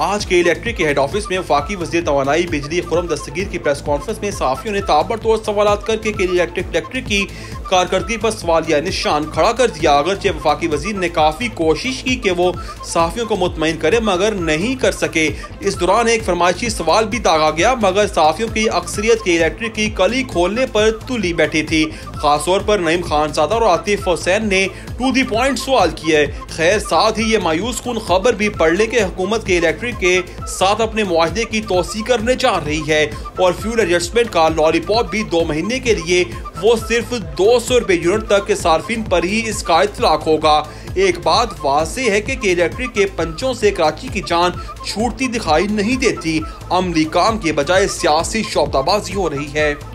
आज के इलेक्ट्रिक के हेड ऑफिस में वफाकी वज़ीर तवानाई बिजली खुर्रम दस्तगीर की प्रेस कॉन्फ्रेंस में सहाफियों ने ताबड़तोड़ सवाल करके केली इलेक्ट्रिक की कारकर्दगी पर सवालिया निशान खड़ा कर दिया। अगरचे वफाकी वजीर ने काफी कोशिश की कि वो सहाफियों को मुतमईन करे मगर नहीं कर सके। इस दौरान एक फरमाइशी सवाल भी दागा गया मगर सहाफियों की अक्सरियत के इलेक्ट्रिक की कली खोलने पर तुली बैठी थी। खासतौर पर नईम खानजादा और आतिफ हुसैन ने टू दी पॉइंट सवाल किए। खैर साथ ही ये मायूस कुन खबर भी पढ़ ले कि हुकूमत के इलेक्ट्रिक के साथ अपने मुआहदे की तोसी करने जा रही है और फ्यूल एडजस्टमेंट का लॉलीपॉप भी 2 महीने के लिए वो सिर्फ 200 रुपए यूनिट तक के सार्फिन पर ही इसका इतलाक होगा। एक बात वाज़ेह है कि इलेक्ट्रिक के पंचों से कराची की जान छूटती दिखाई नहीं देती। अमली काम के बजाय सियासी शौकताबाजी हो रही है।